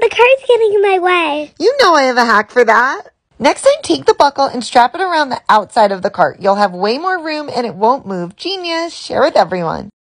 my car's getting in my way. You know I have a hack for that. Next time, take the buckle and strap it around the outside of the cart. You'll have way more room and it won't move. Genius. Share with everyone.